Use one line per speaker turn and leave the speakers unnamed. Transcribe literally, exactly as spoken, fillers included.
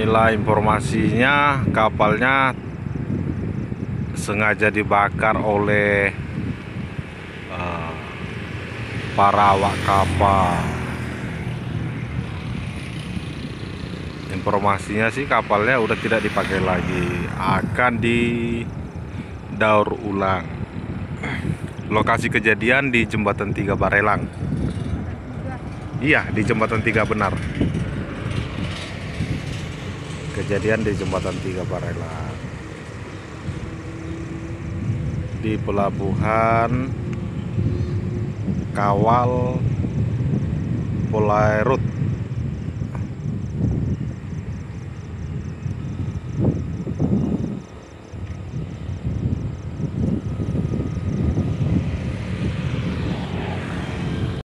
inilah informasinya, kapalnya sengaja dibakar oleh uh, para awak kapal. Informasinya sih kapalnya udah tidak dipakai lagi, akan didaur ulang. Lokasi kejadian di Jembatan Tiga Barelang. Iya, di Jembatan Tiga benar. Kejadian di Jembatan Tiga Barelang. Di pelabuhan Kawal Polairut.